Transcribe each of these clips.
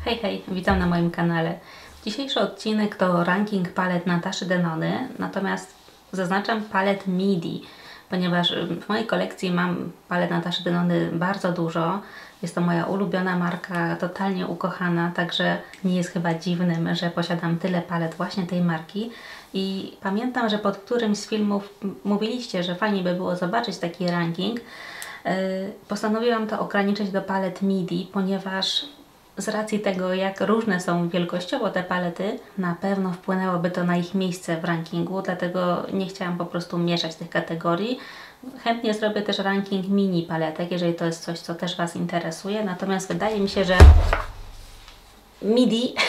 Hej, hej, witam na moim kanale. Dzisiejszy odcinek to ranking palet Nataszy Denony, natomiast zaznaczam palet MIDI, ponieważ w mojej kolekcji mam palet Nataszy Denony bardzo dużo. Jest to moja ulubiona marka, totalnie ukochana, także nie jest chyba dziwnym, że posiadam tyle palet właśnie tej marki. I pamiętam, że pod którymś z filmów mówiliście, że fajnie by było zobaczyć taki ranking. Postanowiłam to ograniczyć do palet MIDI, ponieważ z racji tego, jak różne są wielkościowo te palety, na pewno wpłynęłoby to na ich miejsce w rankingu, dlatego nie chciałam po prostu mieszać tych kategorii. Chętnie zrobię też ranking mini paletek, jeżeli to jest coś, co też Was interesuje, natomiast wydaje mi się, że MIDI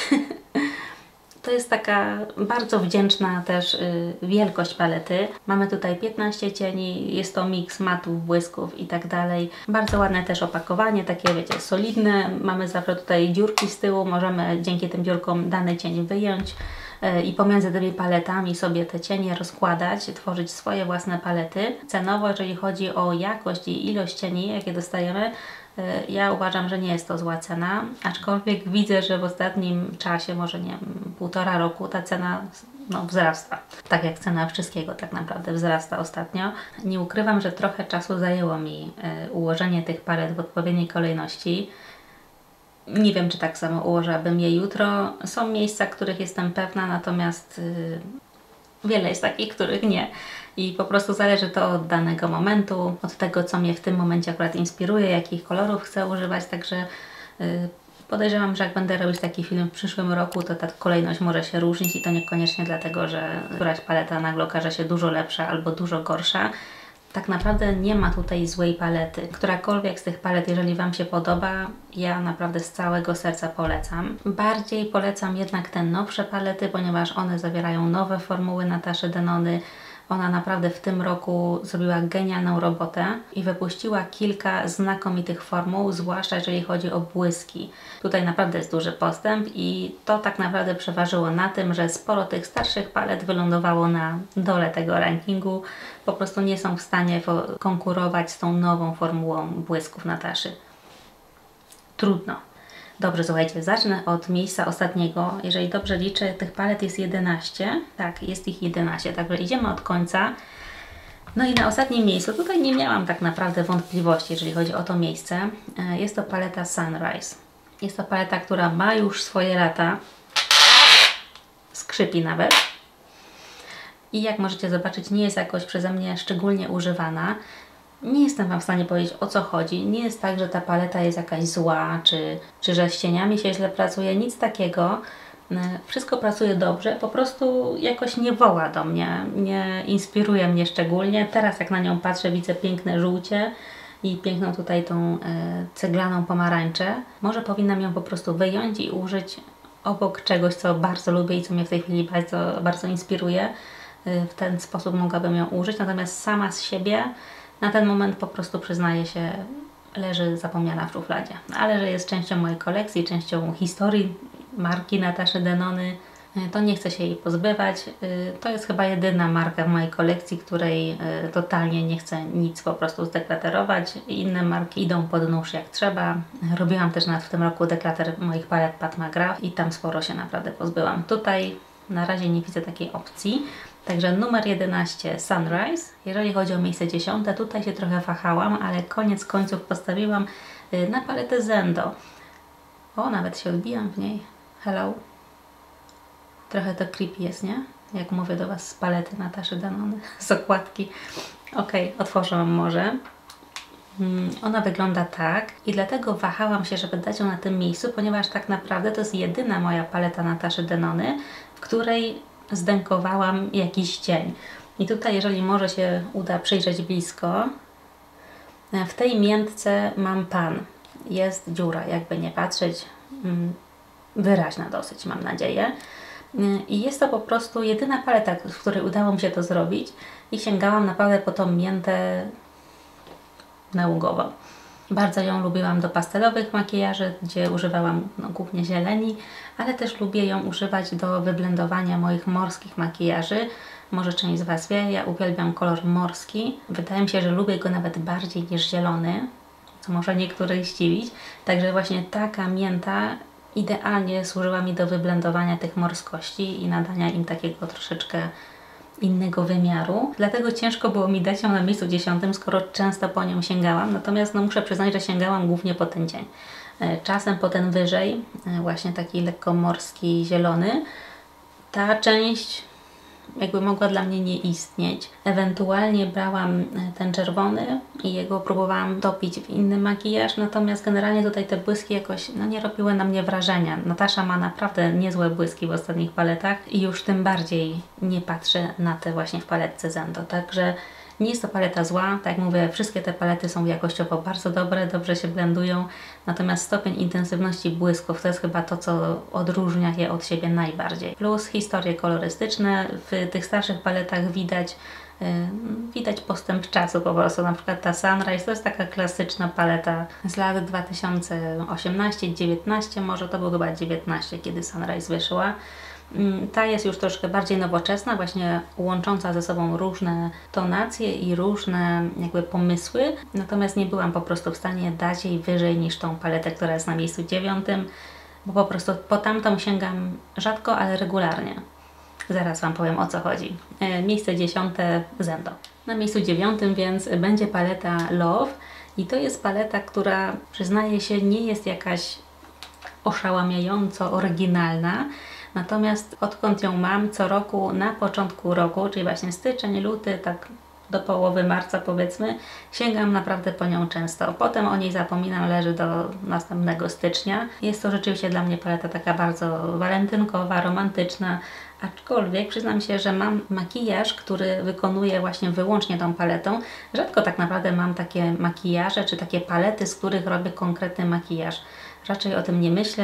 to jest taka bardzo wdzięczna też wielkość palety. Mamy tutaj 15 cieni, jest to miks matów, błysków i tak dalej. Bardzo ładne też opakowanie, takie wiecie, solidne. Mamy zawsze tutaj dziurki z tyłu, możemy dzięki tym dziurkom dany cień wyjąć i pomiędzy tymi paletami sobie te cienie rozkładać, tworzyć swoje własne palety. Cenowo, jeżeli chodzi o jakość i ilość cieni, jakie dostajemy, ja uważam, że nie jest to zła cena, aczkolwiek widzę, że w ostatnim czasie, może nie wiem, 1,5 roku, ta cena wzrasta. Tak jak cena wszystkiego tak naprawdę wzrasta ostatnio. Nie ukrywam, że trochę czasu zajęło mi ułożenie tych palet w odpowiedniej kolejności. Nie wiem, czy tak samo ułożyłabym je jutro. Są miejsca, których jestem pewna, natomiast wiele jest takich, których nie. I po prostu zależy to od danego momentu, od tego, co mnie w tym momencie akurat inspiruje, jakich kolorów chcę używać, także podejrzewam, że jak będę robić taki film w przyszłym roku, to ta kolejność może się różnić i to niekoniecznie dlatego, że któraś paleta nagle okaże się dużo lepsza albo dużo gorsza. Tak naprawdę nie ma tutaj złej palety. Którakolwiek z tych palet, jeżeli Wam się podoba, ja naprawdę z całego serca polecam. Bardziej polecam jednak te nowsze palety, ponieważ one zawierają nowe formuły Nataszy Denony. Ona naprawdę w tym roku zrobiła genialną robotę i wypuściła kilka znakomitych formuł, zwłaszcza jeżeli chodzi o błyski. Tutaj naprawdę jest duży postęp i to tak naprawdę przeważyło na tym, że sporo tych starszych palet wylądowało na dole tego rankingu. Po prostu nie są w stanie konkurować z tą nową formułą błysków Nataszy. Trudno. Dobrze, słuchajcie, zacznę od miejsca ostatniego. Jeżeli dobrze liczę, tych palet jest 11. Tak, jest ich 11, także idziemy od końca. No i na ostatnim miejscu, tutaj nie miałam tak naprawdę wątpliwości, jeżeli chodzi o to miejsce. Jest to paleta Sunrise. Jest to paleta, która ma już swoje lata. Skrzypi nawet. I jak możecie zobaczyć, nie jest jakoś przeze mnie szczególnie używana. Nie jestem Wam w stanie powiedzieć, o co chodzi. Nie jest tak, że ta paleta jest jakaś zła, czy że z cieniami się źle pracuje. Nic takiego. Wszystko pracuje dobrze, po prostu jakoś nie woła do mnie, nie inspiruje mnie szczególnie. Teraz jak na nią patrzę, widzę piękne żółcie i piękną tutaj tą ceglaną pomarańczę. Może powinnam ją po prostu wyjąć i użyć obok czegoś, co bardzo lubię i co mnie w tej chwili bardzo, bardzo inspiruje. W ten sposób mogłabym ją użyć, natomiast sama z siebie na ten moment po prostu, przyznaję się, leży zapomniana w szufladzie. Ale że jest częścią mojej kolekcji, częścią historii marki Nataszy Denony, to nie chcę się jej pozbywać. To jest chyba jedyna marka w mojej kolekcji, której totalnie nie chcę nic po prostu zdeklaterować. Inne marki idą pod nóż jak trzeba. Robiłam też nawet w tym roku deklater moich palet Pat McGrath i tam sporo się naprawdę pozbyłam. Tutaj na razie nie widzę takiej opcji. Także numer 11 Sunrise. Jeżeli chodzi o miejsce 10, tutaj się trochę wahałam, ale koniec końców postawiłam na paletę Zendo. O, nawet się odbijam w niej. Hello. Trochę to creepy jest, nie? Jak mówię do Was z palety Nataszy Denony, z okładki. Ok, otworzę Wam może. Ona wygląda tak i dlatego wahałam się, żeby dać ją na tym miejscu, ponieważ tak naprawdę to jest jedyna moja paleta Nataszy Denony, w której zdękowałam jakiś cień. I tutaj, jeżeli może się uda przyjrzeć blisko, w tej miętce mam pan. Jest dziura, jakby nie patrzeć, wyraźna dosyć, mam nadzieję. I jest to po prostu jedyna paleta, w której udało mi się to zrobić i sięgałam naprawdę po tą miętę nałogowo. Bardzo ją lubiłam do pastelowych makijaży, gdzie używałam głównie zieleni, ale też lubię ją używać do wyblendowania moich morskich makijaży. Może część z Was wie, ja uwielbiam kolor morski. Wydaje mi się, że lubię go nawet bardziej niż zielony, co może niektórych zdziwić. Także właśnie taka mięta idealnie służyła mi do wyblendowania tych morskości i nadania im takiego troszeczkę innego wymiaru. Dlatego ciężko było mi dać ją na miejscu 10, skoro często po nią sięgałam. Natomiast no, muszę przyznać, że sięgałam głównie po ten cień. Czasem po ten wyżej, właśnie taki lekko morski, zielony. Ta część jakby mogła dla mnie nie istnieć. Ewentualnie brałam ten czerwony i jego próbowałam topić w inny makijaż, natomiast generalnie tutaj te błyski jakoś no, nie robiły na mnie wrażenia. Natasza ma naprawdę niezłe błyski w ostatnich paletach i już tym bardziej nie patrzę na te właśnie w paletce Zendo. Także nie jest to paleta zła, tak jak mówię, wszystkie te palety są jakościowo bardzo dobre, dobrze się blendują, natomiast stopień intensywności błysków to jest chyba to, co odróżnia je od siebie najbardziej. Plus historie kolorystyczne, w tych starszych paletach widać postęp czasu po prostu, na przykład ta Sunrise to jest taka klasyczna paleta z lat 2018-19, może to był chyba 19, kiedy Sunrise wyszła. Ta jest już troszkę bardziej nowoczesna, właśnie łącząca ze sobą różne tonacje i różne jakby pomysły, natomiast nie byłam po prostu w stanie dać jej wyżej niż tą paletę, która jest na miejscu 9, bo po prostu po tamtą sięgam rzadko, ale regularnie. Zaraz Wam powiem, o co chodzi. Miejsce 10 Zendo. Na miejscu 9 więc będzie paleta Love i to jest paleta, która przyznaję się nie jest jakaś oszałamiająco oryginalna, natomiast odkąd ją mam co roku, na początku roku, czyli właśnie styczeń, luty, tak do połowy marca powiedzmy, sięgam naprawdę po nią często. Potem o niej zapominam, leży do następnego stycznia. Jest to rzeczywiście dla mnie paleta taka bardzo walentynkowa, romantyczna, aczkolwiek przyznam się, że mam makijaż, który wykonuję właśnie wyłącznie tą paletą. Rzadko tak naprawdę mam takie makijaże, czy takie palety, z których robię konkretny makijaż. Raczej o tym nie myślę,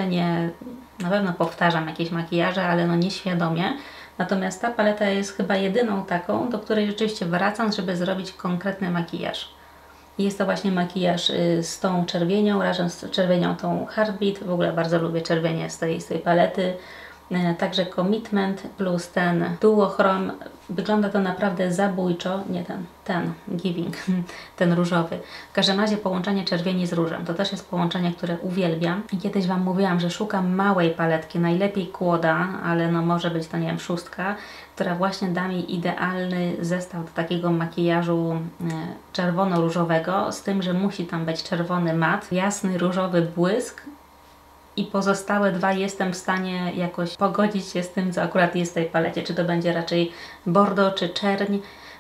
na pewno powtarzam jakieś makijaże, ale no nieświadomie. Natomiast ta paleta jest chyba jedyną taką, do której rzeczywiście wracam, żeby zrobić konkretny makijaż. Jest to właśnie makijaż z tą czerwienią, razem z czerwienią tą Heartbeat. W ogóle bardzo lubię czerwienie z tej palety. Także Commitment plus ten duochrom. Wygląda to naprawdę zabójczo. Nie ten Giving, ten różowy. W każdym razie połączenie czerwieni z różem. To też jest połączenie, które uwielbiam. I kiedyś Wam mówiłam, że szukam małej paletki, najlepiej kłoda, ale no może być to, nie wiem, 6, która właśnie da mi idealny zestaw do takiego makijażu czerwono-różowego, z tym, że musi tam być czerwony mat, jasny różowy błysk, i pozostałe dwa jestem w stanie jakoś pogodzić się z tym, co akurat jest w tej palecie. Czy to będzie raczej bordeaux, czy czerń,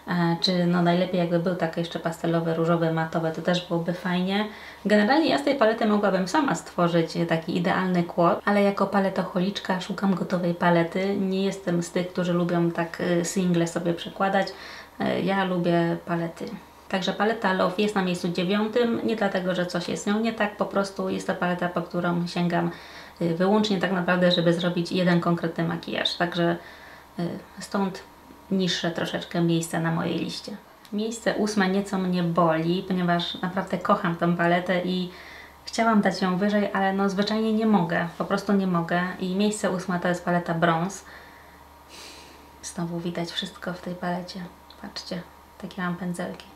czy no najlepiej jakby był taki jeszcze pastelowy, różowy, matowy, to też byłoby fajnie. Generalnie ja z tej palety mogłabym sama stworzyć taki idealny kłod, ale jako paletocholiczka szukam gotowej palety. Nie jestem z tych, którzy lubią tak single sobie przekładać. Ja lubię palety. Także paleta Love jest na miejscu 9, nie dlatego, że coś jest z nią nie tak, po prostu jest to paleta, po którą sięgam wyłącznie tak naprawdę, żeby zrobić jeden konkretny makijaż. Także stąd niższe troszeczkę miejsce na mojej liście. Miejsce 8 nieco mnie boli, ponieważ naprawdę kocham tę paletę i chciałam dać ją wyżej, ale no zwyczajnie nie mogę, po prostu nie mogę. I miejsce 8 to jest paleta Bronze. Znowu widać wszystko w tej palecie. Patrzcie, takie mam pędzelki.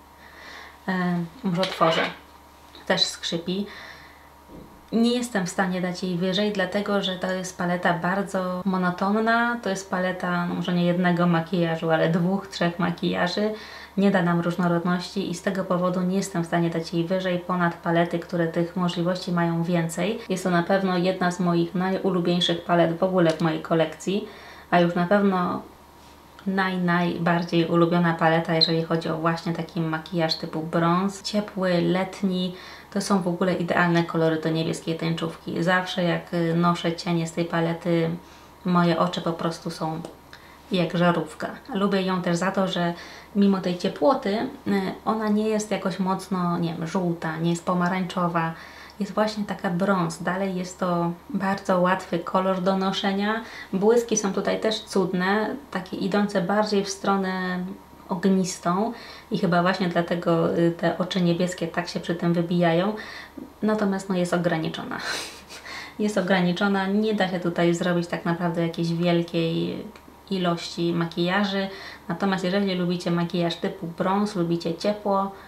Może otworzę. Też skrzypi. Nie jestem w stanie dać jej wyżej, dlatego że to jest paleta bardzo monotonna. To jest paleta, no może nie jednego makijażu, ale 2, 3 makijaży. Nie da nam różnorodności i z tego powodu nie jestem w stanie dać jej wyżej ponad palety, które tych możliwości mają więcej. Jest to na pewno jedna z moich najulubieńszych palet w ogóle w mojej kolekcji, a już na pewno najbardziej ulubiona paleta, jeżeli chodzi o właśnie taki makijaż typu brąz. Ciepły, letni, to są w ogóle idealne kolory do niebieskiej tęczówki. Zawsze jak noszę cienie z tej palety, moje oczy po prostu są jak żarówka. Lubię ją też za to, że mimo tej ciepłoty, ona nie jest jakoś mocno, nie wiem, żółta, nie jest pomarańczowa. Jest właśnie taka brąz. Dalej jest to bardzo łatwy kolor do noszenia. Błyski są tutaj też cudne, takie idące bardziej w stronę ognistą i chyba właśnie dlatego te oczy niebieskie tak się przy tym wybijają. Natomiast no, jest ograniczona. Jest ograniczona, nie da się tutaj zrobić tak naprawdę jakiejś wielkiej ilości makijaży. Natomiast jeżeli lubicie makijaż typu brąz, lubicie ciepło,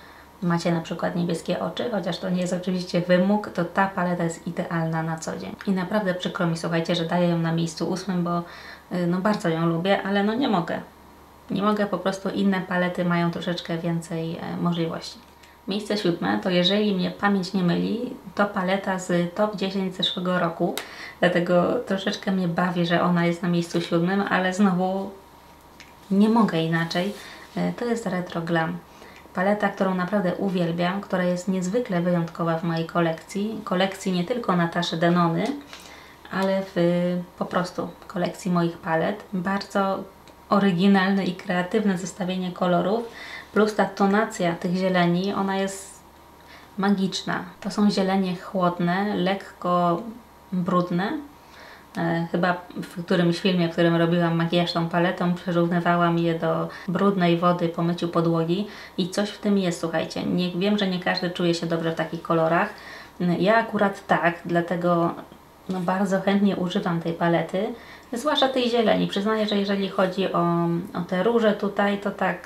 macie na przykład niebieskie oczy, chociaż to nie jest oczywiście wymóg, to ta paleta jest idealna na co dzień. I naprawdę przykro mi, słuchajcie, że daję ją na miejscu 8, bo no bardzo ją lubię, ale no nie mogę. Nie mogę, po prostu inne palety mają troszeczkę więcej możliwości. Miejsce 7 to, jeżeli mnie pamięć nie myli, to paleta z top 10 zeszłego roku, dlatego troszeczkę mnie bawi, że ona jest na miejscu 7, ale znowu nie mogę inaczej. To jest Retro Glam. Paleta, którą naprawdę uwielbiam, która jest niezwykle wyjątkowa w mojej kolekcji. Kolekcji nie tylko Nataszy Denony, ale po prostu kolekcji moich palet. Bardzo oryginalne i kreatywne zestawienie kolorów, plus ta tonacja tych zieleni, ona jest magiczna. To są zielenie chłodne, lekko brudne. Chyba w którymś filmie, w którym robiłam makijaż tą paletą, przyrównywałam je do brudnej wody po myciu podłogi i coś w tym jest, słuchajcie. Wiem, że nie każdy czuje się dobrze w takich kolorach. Ja akurat tak, dlatego no, bardzo chętnie używam tej palety, zwłaszcza tej zieleni. Przyznaję, że jeżeli chodzi o te róże tutaj, to tak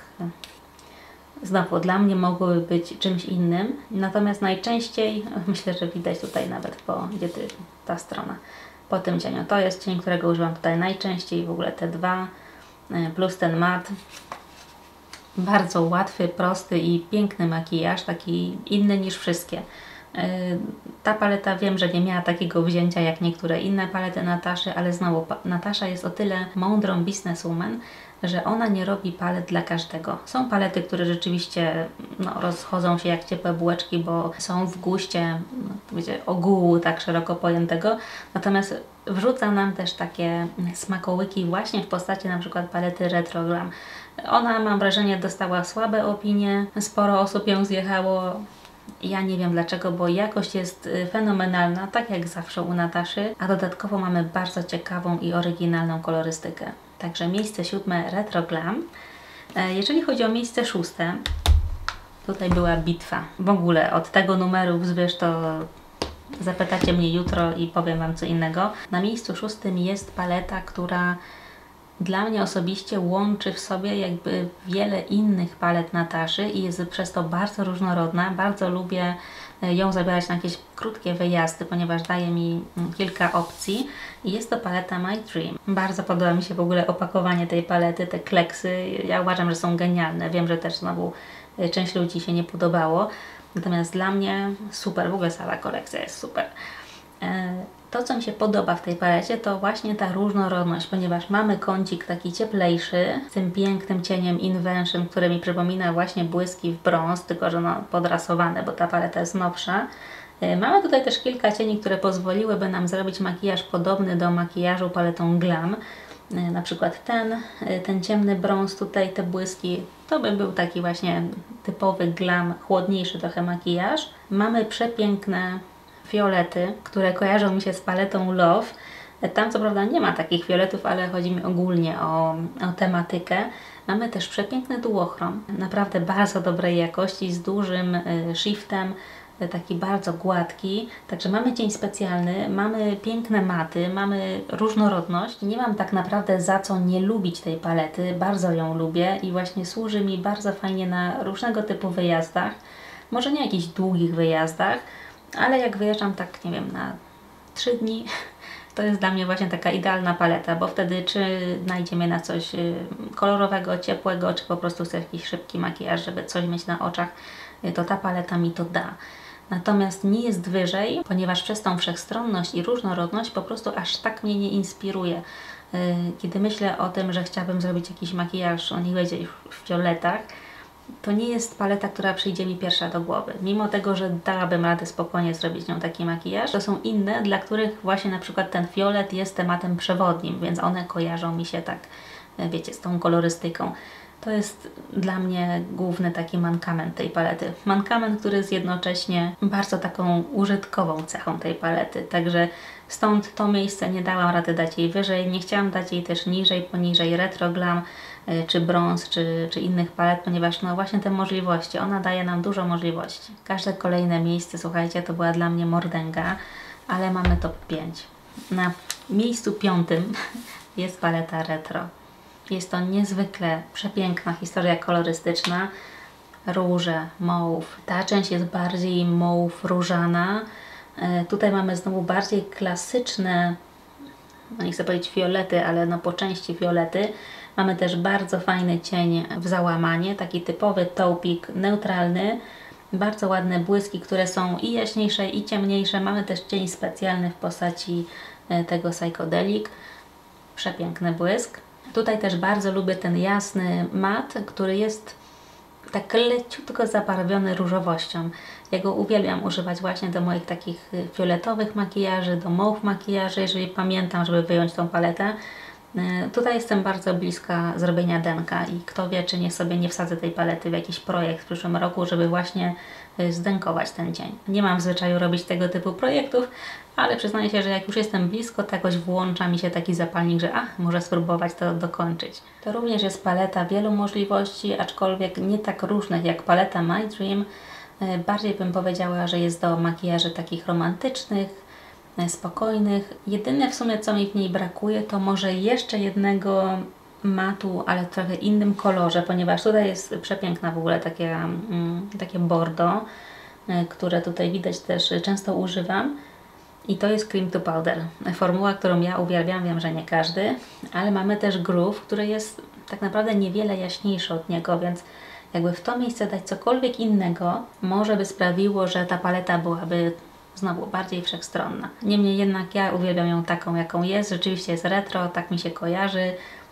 znowu dla mnie mogłyby być czymś innym. Natomiast najczęściej, myślę, że widać tutaj nawet gdzie ta strona, po tym cieniu. To jest cień, którego używam tutaj najczęściej, w ogóle te dwa, plus ten mat. Bardzo łatwy, prosty i piękny makijaż, taki inny niż wszystkie. Ta paleta wiem, że nie miała takiego wzięcia jak niektóre inne palety Nataszy, ale znowu Natasza jest o tyle mądrą businesswoman, że ona nie robi palet dla każdego. Są palety, które rzeczywiście rozchodzą się jak ciepłe bułeczki, bo są w guście ogółu tak szeroko pojętego, natomiast wrzuca nam też takie smakołyki właśnie w postaci na przykład palety Retro Glam. Ona, mam wrażenie, dostała słabe opinie, sporo osób ją zjechało. Ja nie wiem dlaczego, bo jakość jest fenomenalna, tak jak zawsze u Nataszy, a dodatkowo mamy bardzo ciekawą i oryginalną kolorystykę. Także miejsce 7 Retro Glam. Jeżeli chodzi o miejsce 6, tutaj była bitwa. W ogóle od tego numeru wzwyż to zapytacie mnie jutro i powiem Wam co innego. Na miejscu 6 jest paleta, która dla mnie osobiście łączy w sobie jakby wiele innych palet Nataszy i jest przez to bardzo różnorodna. Bardzo lubię ją zabierać na jakieś krótkie wyjazdy, ponieważ daje mi kilka opcji. I jest to paleta My Dream. Bardzo podoba mi się w ogóle opakowanie tej palety, te kleksy. Ja uważam, że są genialne. Wiem, że też znowu część ludzi się nie podobało. Natomiast dla mnie super, w ogóle cała kolekcja jest super. To, co mi się podoba w tej palecie, to właśnie ta różnorodność, ponieważ mamy kącik taki cieplejszy, z tym pięknym cieniem Invention, który mi przypomina właśnie błyski w brąz, tylko że podrasowane, bo ta paleta jest nowsza. Mamy tutaj też kilka cieni, które pozwoliłyby nam zrobić makijaż podobny do makijażu paletą Glam. Na przykład ten ciemny brąz tutaj, te błyski, to by był taki właśnie typowy Glam, chłodniejszy trochę makijaż. Mamy przepiękne fiolety, które kojarzą mi się z paletą Love. Tam co prawda nie ma takich fioletów, ale chodzi mi ogólnie o tematykę. Mamy też przepiękny duochrom, naprawdę bardzo dobrej jakości, z dużym shiftem, taki bardzo gładki. Także mamy cień specjalny, mamy piękne maty, mamy różnorodność. Nie mam tak naprawdę za co nie lubić tej palety, bardzo ją lubię i właśnie służy mi bardzo fajnie na różnego typu wyjazdach. Może nie jakichś długich wyjazdach, ale jak wyjeżdżam tak, nie wiem, na 3 dni, to jest dla mnie właśnie taka idealna paleta, bo wtedy czy znajdziemy na coś kolorowego, ciepłego, czy po prostu chcę jakiś szybki makijaż, żeby coś mieć na oczach, to ta paleta mi to da. Natomiast nie jest wyżej, ponieważ przez tą wszechstronność i różnorodność po prostu aż tak mnie nie inspiruje. Kiedy myślę o tym, że chciałabym zrobić jakiś makijaż, on nie będzie w fioletach, to nie jest paleta, która przyjdzie mi pierwsza do głowy. Mimo tego, że dałabym radę spokojnie zrobić nią taki makijaż, to są inne, dla których właśnie na przykład ten fiolet jest tematem przewodnim, więc one kojarzą mi się tak, wiecie, z tą kolorystyką. To jest dla mnie główny taki mankament tej palety. Mankament, który jest jednocześnie bardzo taką użytkową cechą tej palety. Także stąd to miejsce nie dałam rady dać jej wyżej. Nie chciałam dać jej też niżej, poniżej Retro Glam, czy brąz, czy innych palet, ponieważ no właśnie te możliwości, ona daje nam dużo możliwości. Każde kolejne miejsce, słuchajcie, to była dla mnie mordęga, ale mamy top 5. Na miejscu 5 jest paleta Retro. Jest to niezwykle przepiękna historia kolorystyczna. róże, mauve. Ta część jest bardziej mauve różana. Tutaj mamy znowu bardziej klasyczne, no nie chcę powiedzieć fiolety, ale no po części fiolety. Mamy też bardzo fajny cień w załamanie, taki typowy taupik neutralny. Bardzo ładne błyski, które są i jaśniejsze, i ciemniejsze. Mamy też cień specjalny w postaci tego Psychedelic. Przepiękny błysk. Tutaj też bardzo lubię ten jasny mat, który jest tak leciutko zabarwiony różowością. Ja go uwielbiam używać właśnie do moich takich fioletowych makijaży, do mauve makijaży, jeżeli pamiętam, żeby wyjąć tą paletę. Tutaj jestem bardzo bliska zrobienia denka i kto wie, czy nie sobie nie wsadzę tej palety w jakiś projekt w przyszłym roku, żeby właśnie zdenkować ten cień. Nie mam w zwyczaju robić tego typu projektów, ale przyznaję się, że jak już jestem blisko, to jakoś włącza mi się taki zapalnik, że może spróbować to dokończyć. To również jest paleta wielu możliwości, aczkolwiek nie tak różnych jak paleta My Dream. Bardziej bym powiedziała, że jest do makijaży takich romantycznych, spokojnych. Jedyne w sumie, co mi w niej brakuje, to może jeszcze jednego matu, ale w trochę innym kolorze, ponieważ tutaj jest przepiękna w ogóle takie bordo, które tutaj widać też często używam. I to jest Cream to Powder. Formuła, którą ja uwielbiam, wiem, że nie każdy, ale mamy też Groove, który jest tak naprawdę niewiele jaśniejszy od niego, więc jakby w to miejsce dać cokolwiek innego, może by sprawiło, że ta paleta byłaby znowu bardziej wszechstronna. Niemniej jednak ja uwielbiam ją taką, jaką jest. Rzeczywiście jest retro, tak mi się kojarzy.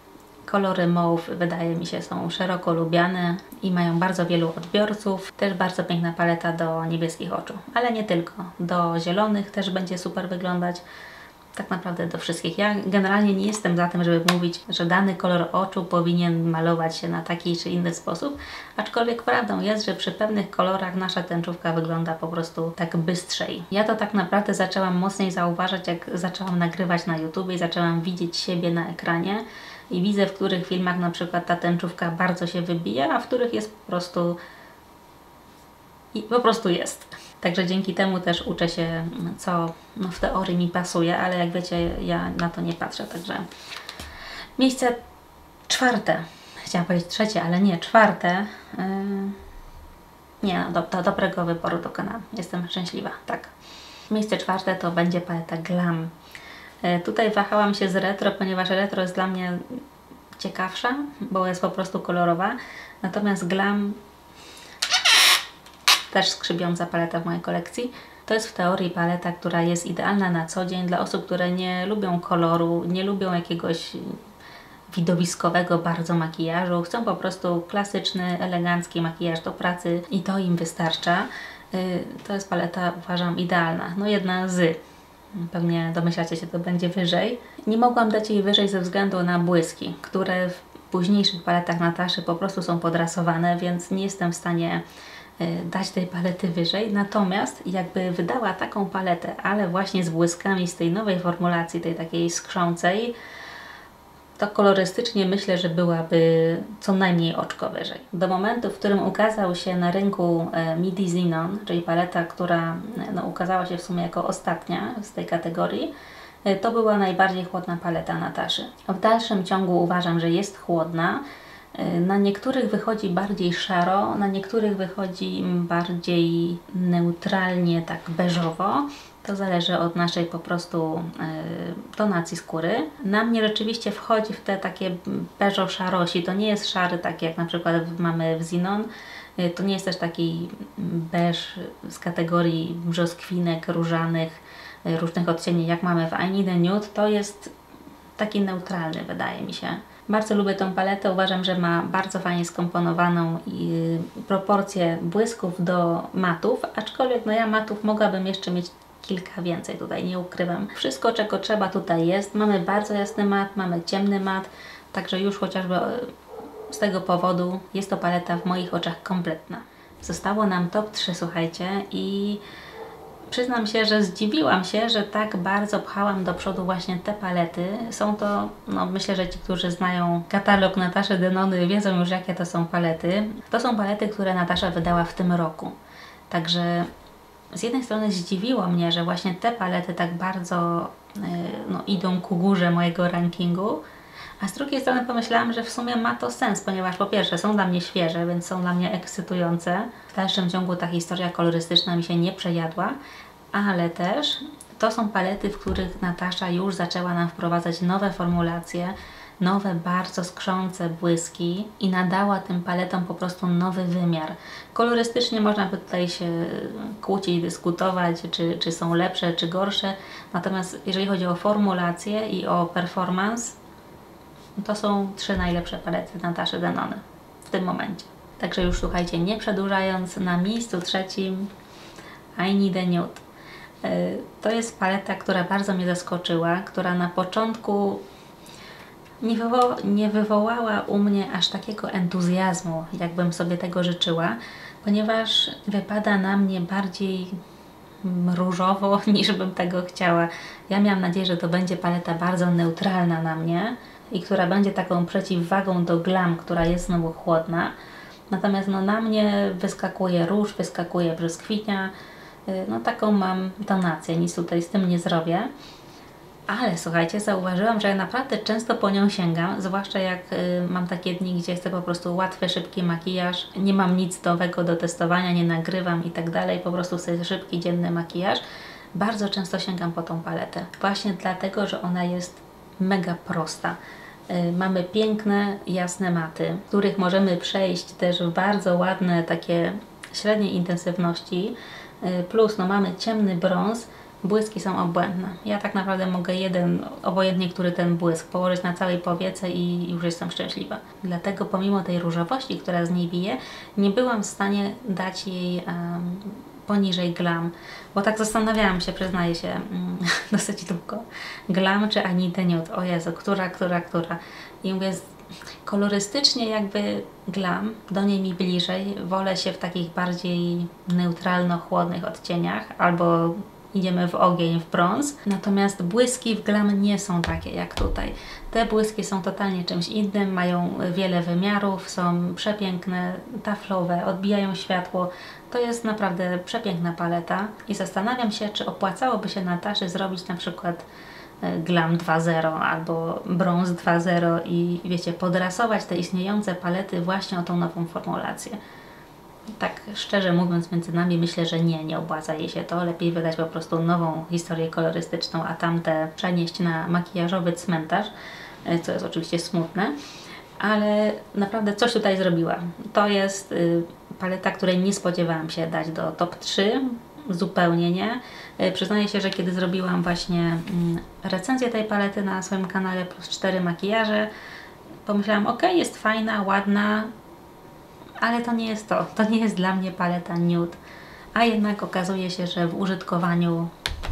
Kolory mauve wydaje mi się są szeroko lubiane i mają bardzo wielu odbiorców. Też bardzo piękna paleta do niebieskich oczu, ale nie tylko. Do zielonych też będzie super wyglądać. Tak naprawdę do wszystkich. Ja generalnie nie jestem za tym, żeby mówić, że dany kolor oczu powinien malować się na taki czy inny sposób, aczkolwiek prawdą jest, że przy pewnych kolorach nasza tęczówka wygląda po prostu tak bystrzej. Ja to tak naprawdę zaczęłam mocniej zauważać, jak zaczęłam nagrywać na YouTube i zaczęłam widzieć siebie na ekranie i widzę, w których filmach na przykład ta tęczówka bardzo się wybija, a w których jest po prostu jest. Także dzięki temu też uczę się, co w teorii mi pasuje, ale jak wiecie, ja na to nie patrzę. Także miejsce czwarte. Chciałam powiedzieć trzecie, ale nie, czwarte. Nie, do dobrego wyboru dokonałam. Jestem szczęśliwa, tak. Miejsce czwarte to będzie paleta Glam. Tutaj wahałam się z retro, ponieważ retro jest dla mnie ciekawsza, bo jest po prostu kolorowa. Natomiast Glam, też skrzypiąca paleta w mojej kolekcji, to jest w teorii paleta, która jest idealna na co dzień dla osób, które nie lubią koloru, nie lubią jakiegoś widowiskowego bardzo makijażu, chcą po prostu klasyczny, elegancki makijaż do pracy i to im wystarcza. To jest paleta, uważam, idealna. No jedna z. Pewnie domyślacie się, to będzie wyżej. Nie mogłam dać jej wyżej ze względu na błyski, które w późniejszych paletach Nataszy po prostu są podrasowane, więc nie jestem w stanie dać tej palety wyżej. Natomiast jakby wydała taką paletę, ale właśnie z błyskami z tej nowej formulacji, tej takiej skrzącej, to kolorystycznie myślę, że byłaby co najmniej oczko wyżej. Do momentu, w którym ukazał się na rynku Midi Xenon, czyli paleta, która ukazała się w sumie jako ostatnia z tej kategorii, to była najbardziej chłodna paleta Nataszy. W dalszym ciągu uważam, że jest chłodna. Na niektórych wychodzi bardziej szaro, na niektórych wychodzi bardziej neutralnie, tak beżowo. To zależy od naszej po prostu tonacji skóry. Na mnie rzeczywiście wchodzi w te takie beżo-szarosi. To nie jest szary, tak jak na przykład mamy w Xenon. To nie jest też taki beż z kategorii brzoskwinek różanych, różnych odcieni, jak mamy w I Need a Nude. To jest taki neutralny, wydaje mi się. Bardzo lubię tą paletę, uważam, że ma bardzo fajnie skomponowaną proporcję błysków do matów, aczkolwiek ja matów mogłabym jeszcze mieć kilka więcej, tutaj nie ukrywam. Wszystko, czego trzeba, tutaj jest. Mamy bardzo jasny mat, mamy ciemny mat, także już chociażby z tego powodu jest to paleta w moich oczach kompletna. Zostało nam top 3, słuchajcie, i przyznam się, że zdziwiłam się, że tak bardzo pchałam do przodu właśnie te palety. Są to, myślę, że ci, którzy znają katalog Nataszy Denony, wiedzą już, jakie to są palety. To są palety, które Natasza wydała w tym roku. Także z jednej strony zdziwiło mnie, że właśnie te palety tak bardzo idą ku górze mojego rankingu, A z drugiej strony pomyślałam, że w sumie ma to sens, ponieważ po pierwsze są dla mnie świeże, więc są dla mnie ekscytujące. W dalszym ciągu ta historia kolorystyczna mi się nie przejadła, ale też to są palety, w których Natasza już zaczęła nam wprowadzać nowe formulacje, nowe, bardzo skrzące błyski i nadała tym paletom po prostu nowy wymiar. Kolorystycznie można by tutaj się kłócić, dyskutować, czy są lepsze, czy gorsze, natomiast jeżeli chodzi o formulację i o performance, to są 3 najlepsze palety Nataszy Denony w tym momencie. Także już słuchajcie, nie przedłużając, na miejscu 3 I Need a Nude. To jest paleta, która bardzo mnie zaskoczyła, która na początku nie wywołała u mnie aż takiego entuzjazmu, jakbym sobie tego życzyła, ponieważ wypada na mnie bardziej różowo niż bym tego chciała. Ja miałam nadzieję, że to będzie paleta bardzo neutralna na mnie i która będzie taką przeciwwagą do glam, która jest znowu chłodna. Natomiast no, na mnie wyskakuje róż, wyskakuje brzoskwinia, no taką mam tonację, nic tutaj z tym nie zrobię. Ale słuchajcie, zauważyłam, że ja naprawdę często po nią sięgam, zwłaszcza jak mam takie dni, gdzie chcę po prostu łatwy, szybki makijaż, nie mam nic nowego do testowania, nie nagrywam i tak dalej, po prostu chcę szybki, dzienny makijaż. Bardzo często sięgam po tą paletę, właśnie dlatego, że ona jest mega prosta. Mamy piękne, jasne maty, w których możemy przejść też w bardzo ładne, takie średniej intensywności, plus no, mamy ciemny brąz. Błyski są obłędne. Ja tak naprawdę mogę jeden, obojętnie który ten błysk, położyć na całej powiece i już jestem szczęśliwa. Dlatego pomimo tej różowości, która z niej bije, nie byłam w stanie dać jej poniżej glam. Bo tak zastanawiałam się, przyznaję się, dosyć długo. Glam czy I Need a Nude? O Jezu, która? I mówię, kolorystycznie jakby glam, do niej mi bliżej. Wolę się w takich bardziej neutralno-chłodnych odcieniach, albo idziemy w ogień, w brąz. Natomiast błyski w glam nie są takie jak tutaj. Te błyski są totalnie czymś innym, mają wiele wymiarów, są przepiękne, taflowe, odbijają światło. To jest naprawdę przepiękna paleta i zastanawiam się, czy opłacałoby się Nataszy zrobić na przykład glam 2.0 albo brąz 2.0 i wiecie, podrasować te istniejące palety właśnie o tą nową formulację. Tak szczerze mówiąc między nami myślę, że nie opłaca jej się to. Lepiej wydać po prostu nową historię kolorystyczną, a tamte przenieść na makijażowy cmentarz, co jest oczywiście smutne. Ale naprawdę coś tutaj zrobiła. To jest paleta, której nie spodziewałam się dać do top 3. Zupełnie nie. Przyznaję się, że kiedy zrobiłam właśnie recenzję tej palety na swoim kanale plus 4 makijaże, pomyślałam, ok, jest fajna, ładna, ale to nie jest to. To nie jest dla mnie paleta nude. A jednak okazuje się, że w użytkowaniu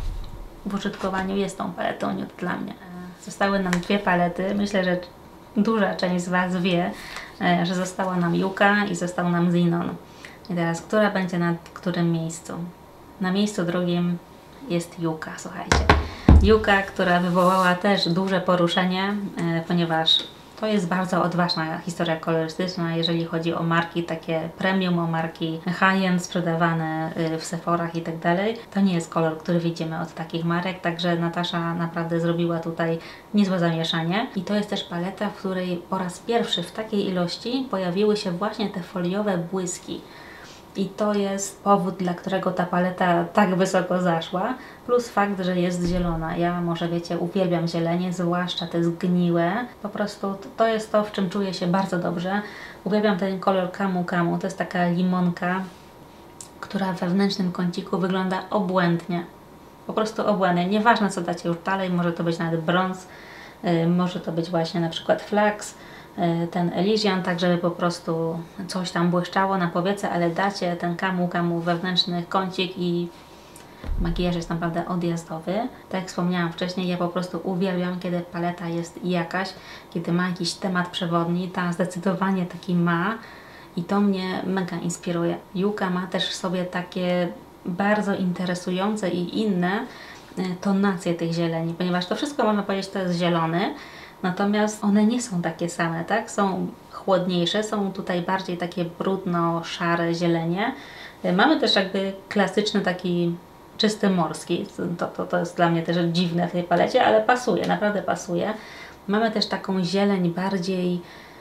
jest tą paletą nude dla mnie. Zostały nam 2 palety. Myślę, że duża część z Was wie, że została nam Yuka i został nam Xenon. I teraz, która będzie na którym miejscu? Na miejscu drugim jest Yuka, słuchajcie. Yuka, która wywołała też duże poruszenie, ponieważ to jest bardzo odważna historia kolorystyczna, jeżeli chodzi o marki takie premium, o marki high-end sprzedawane w Sephorach i tak dalej. To nie jest kolor, który widzimy od takich marek, także Natasza naprawdę zrobiła tutaj niezłe zamieszanie. I to jest też paleta, w której po raz pierwszy w takiej ilości pojawiły się właśnie te foliowe błyski. I to jest powód, dla którego ta paleta tak wysoko zaszła, plus fakt, że jest zielona. Ja może wiecie, uwielbiam zielenie, zwłaszcza te zgniłe. Po prostu to jest to, w czym czuję się bardzo dobrze. Uwielbiam ten kolor Camu Camu, to jest taka limonka, która w wewnętrznym kąciku wygląda obłędnie. Po prostu obłędnie. Nieważne co dacie już dalej, może to być nawet brąz, może to być właśnie na przykład flax, ten Elysian, tak żeby po prostu coś tam błyszczało na powiece, ale dacie ten Camu Camu wewnętrzny kącik i makijaż jest naprawdę odjazdowy. Tak jak wspomniałam wcześniej, ja po prostu uwielbiam, kiedy paleta jest jakaś, kiedy ma jakiś temat przewodni, ta zdecydowanie taki ma i to mnie mega inspiruje. Yuka ma też w sobie takie bardzo interesujące i inne tonacje tych zieleni, ponieważ to wszystko można powiedzieć, to jest zielony, natomiast one nie są takie same, tak? Są chłodniejsze, są tutaj bardziej takie brudno-szare zielenie. Mamy też jakby klasyczny taki czysty morski, to jest dla mnie też dziwne w tej palecie, ale pasuje, naprawdę pasuje. Mamy też taką zieleń bardziej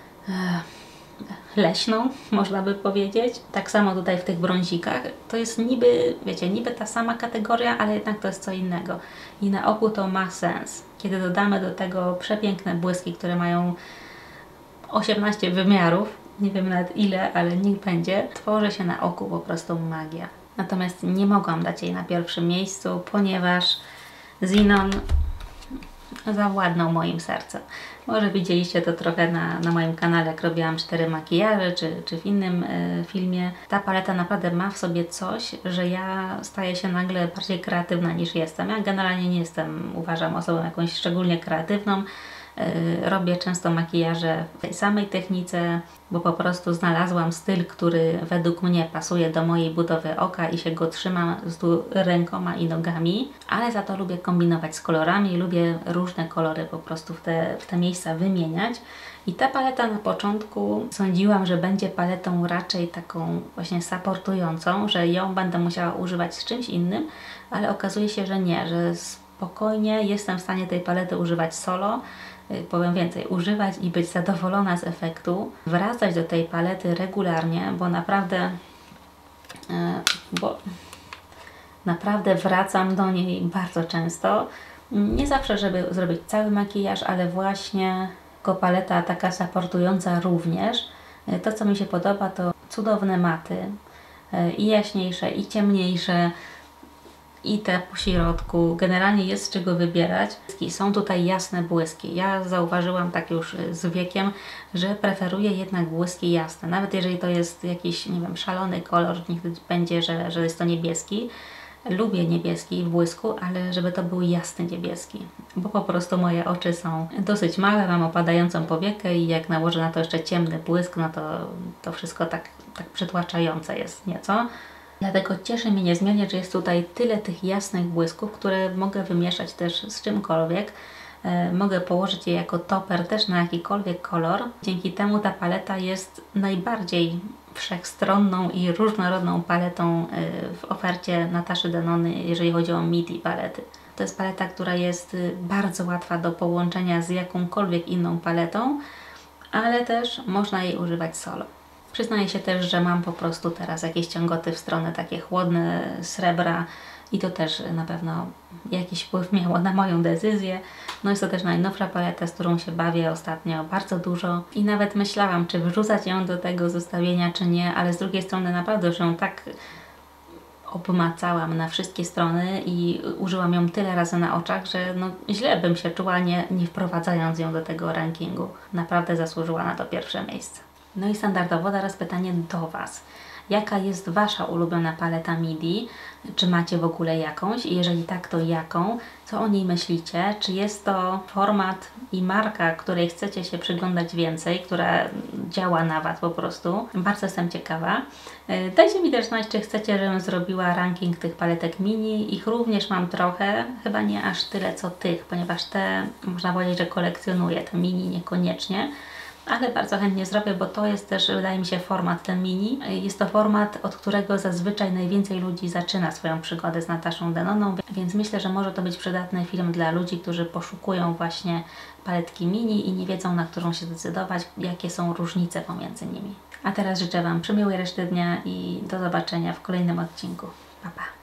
leśną, można by powiedzieć. Tak samo tutaj w tych brązikach. To jest niby, wiecie, niby ta sama kategoria, ale jednak to jest co innego. I na oku to ma sens. Kiedy dodamy do tego przepiękne błyski, które mają 18 wymiarów, nie wiem nawet ile, ale niech będzie, tworzy się na oku po prostu magia. Natomiast nie mogłam dać jej na pierwszym miejscu, ponieważ Xenon zawładnął moim sercem. Może widzieliście to trochę na moim kanale, jak robiłam 4 makijaże, czy w innym filmie. Ta paleta naprawdę ma w sobie coś, że ja staję się nagle bardziej kreatywna niż jestem. Ja generalnie nie jestem, uważam, osobą jakąś szczególnie kreatywną. Robię często makijaże w tej samej technice, bo po prostu znalazłam styl, który według mnie pasuje do mojej budowy oka i się go trzymam z rękoma i nogami, ale za to lubię kombinować z kolorami, lubię różne kolory po prostu w te miejsca wymieniać. I ta paleta na początku sądziłam, że będzie paletą raczej taką właśnie supportującą, że ją będę musiała używać z czymś innym, ale okazuje się, że nie, że spokojnie jestem w stanie tej palety używać solo. Powiem więcej, używać i być zadowolona z efektu, wracać do tej palety regularnie, bo naprawdę wracam do niej bardzo często. Nie zawsze, żeby zrobić cały makijaż, ale właśnie jako paleta taka supportująca również. To, co mi się podoba, to cudowne maty, i jaśniejsze, i ciemniejsze, i te po środku. Generalnie jest z czego wybierać. Są tutaj jasne błyski. Ja zauważyłam tak już z wiekiem, że preferuję jednak błyski jasne. Nawet jeżeli to jest jakiś, nie wiem, szalony kolor, niech będzie, że jest to niebieski. Lubię niebieski w błysku, ale żeby to był jasny niebieski, bo po prostu moje oczy są dosyć małe, mam opadającą powiekę i jak nałożę na to jeszcze ciemny błysk, no to wszystko tak przytłaczające jest nieco. Dlatego cieszy mnie niezmiernie, że jest tutaj tyle tych jasnych błysków, które mogę wymieszać też z czymkolwiek. Mogę położyć je jako topper też na jakikolwiek kolor. Dzięki temu ta paleta jest najbardziej wszechstronną i różnorodną paletą w ofercie Nataszy Denony, jeżeli chodzi o midi palety. To jest paleta, która jest bardzo łatwa do połączenia z jakąkolwiek inną paletą, ale też można jej używać solo. Przyznaję się też, że mam po prostu teraz jakieś ciągoty w stronę takie chłodne srebra i to też na pewno jakiś wpływ miało na moją decyzję. No jest to też najnowsza paleta, z którą się bawię ostatnio bardzo dużo i nawet myślałam, czy wrzucać ją do tego zestawienia, czy nie, ale z drugiej strony naprawdę już ją tak obmacałam na wszystkie strony i użyłam ją tyle razy na oczach, że no źle bym się czuła nie wprowadzając ją do tego rankingu. Naprawdę zasłużyła na to pierwsze miejsce. No i standardowo teraz pytanie do Was. Jaka jest Wasza ulubiona paleta midi? Czy macie w ogóle jakąś? I jeżeli tak, to jaką? Co o niej myślicie? Czy jest to format i marka, której chcecie się przyglądać więcej, która działa na Was po prostu? Bardzo jestem ciekawa. Dajcie mi też znać, czy chcecie, żebym zrobiła ranking tych paletek mini. Ich również mam trochę, chyba nie aż tyle co tych, ponieważ te, można powiedzieć, że kolekcjonuję, te mini niekoniecznie. Ale bardzo chętnie zrobię, bo to jest też, wydaje mi się, format ten mini. Jest to format, od którego zazwyczaj najwięcej ludzi zaczyna swoją przygodę z Nataszą Denoną, więc myślę, że może to być przydatny film dla ludzi, którzy poszukują właśnie paletki mini i nie wiedzą, na którą się zdecydować, jakie są różnice pomiędzy nimi. A teraz życzę Wam przemiłej reszty dnia i do zobaczenia w kolejnym odcinku. Pa, pa!